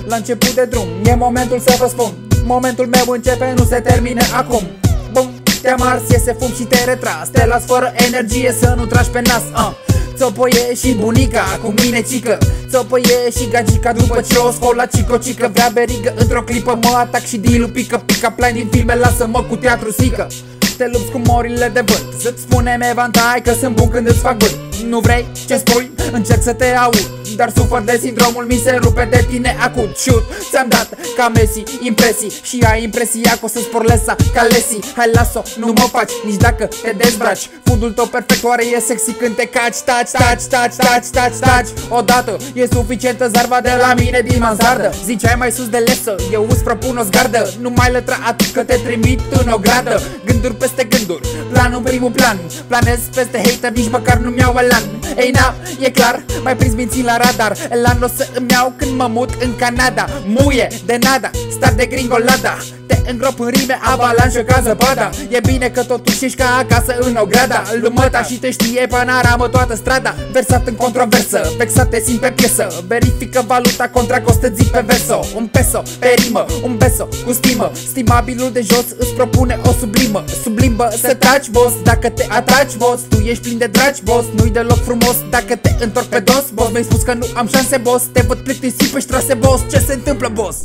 la început de drum. E momentul să vă spun, momentul meu începe, nu se termine acum. Bum, te-am ars, iese fum și te retras. Te las fără energie să nu tragi pe nas. Țopăie și bunica, cu mine cică. Țopăie și gagica după ce o scol la cică. Vrea berigă, într-o clipă mă atac și dilu pică. Pica plan din filme, lasă-mă cu teatru sică. Te lupți cu morile de vânt, să-ți spune-mi evantai că sunt bun când îți fac vânt. Nu vrei ce spui? Încerc să te aud, dar sufăr de sindromul, mi se rupe de tine acut. Shoot, ți-am dat ca Messi impresii și ai impresia că o să-ți porlesa ca Lesi. Hai las-o, nu mă faci, nici dacă te dezbraci. Fundul tău perfect oare e sexy când te caci. Taci. Odată e suficientă zarva de la mine din mansardă. Ziceai mai sus de lesă, eu îți propun o zgardă. Nu mai lătra atât că te trimit în o gradă. Gânduri peste gânduri, plan în primul plan. Planez peste hater, nici măcar nu-mi iau elan. Ei na, e clar, mai prins minții la radar. Elan o să îmi iau când mă mut în Canada. Muie de nada, star de gringolada. Te îngrop în rime, avalanșă ca zăpada. E bine că totuși ești ca acasă în Ograda. Lumăta și te știe panoramă toată strada. Versat în controversă, vexat te simt pe piesă. Verifică valuta contra costă, zic pe verso. Un peso pe rimă, un beso cu stimă. Stimabilul de jos îți propune o sublimă. Sublimbă să taci, boss, dacă te atragi, boss. Tu ești plin de dragi, boss, nu-i deloc frumos dacă te întorc pe dos, boss. Mi-ai spus că nu am șanse, boss, te văd plictisit pe ștrase, boss. Ce se întâmplă, boss?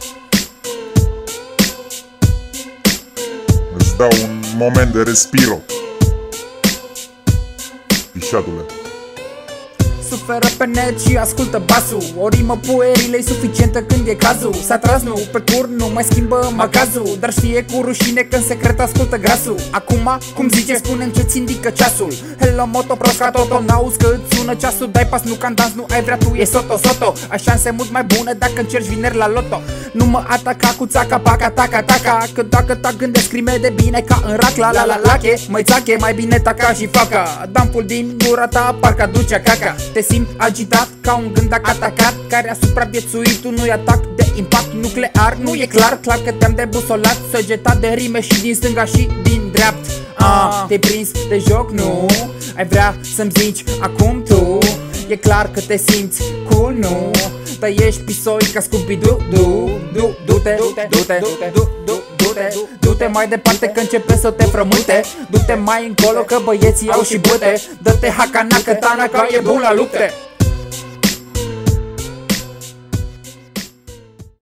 Îți dau un moment de respiro, pișatule. Suferă pe net și ascultă basul. O rimă puerilă e suficientă când e cazul. S-a tras nu pe cur, nu mai schimbă macazul. Dar știe cu rușine că în secret ascultă grasul. Acum, cum zice, spune-mi ce-ți indică ceasul. Hello moto, prost ca Toto, n-auzi că îți sună ceasul. Dai pas, nu cantans, nu ai vrea tu, e soto. Ai șanse mult mai bune dacă încerci vineri la loto. Nu mă ataca cu țaca, paca, taca. Că dacă ta gândesc crime de bine ca în rac, la lache. Măi țache, mai bine taca și faca. Dampul din gura ta parcă aduce caca. Te simți agitat ca un gând atacat care a supraviețuit unui atac de impact nuclear. Nu e clar că te-am debusolat, săgetat de rime și din stânga și din dreapta. Te-ai prins de joc, nu? Ai vrea să-mi zici acum tu? E clar că te simți cool, nu? Dar ești pisoi ca Scooby-Doo. Du-te mai departe că începe să te frământe. Du-te mai încolo că băieții au și bute. Dă-te hacana că tana că e bun la lupte.